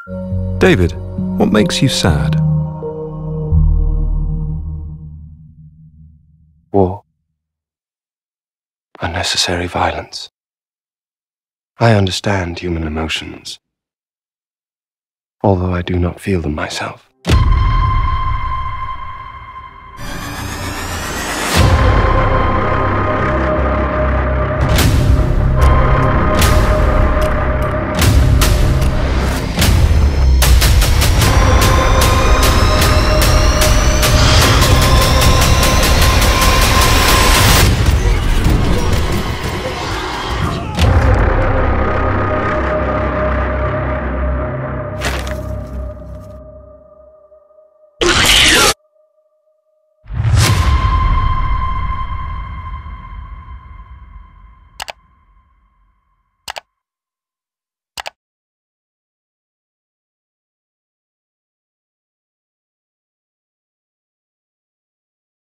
David, what makes you sad? War. Unnecessary violence. I understand human emotions, although I do not feel them myself.